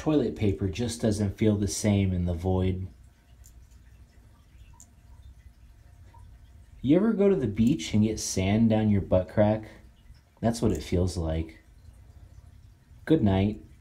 Toilet paper just doesn't feel the same in the void. You ever go to the beach and get sand down your butt crack? That's what it feels like. Good night.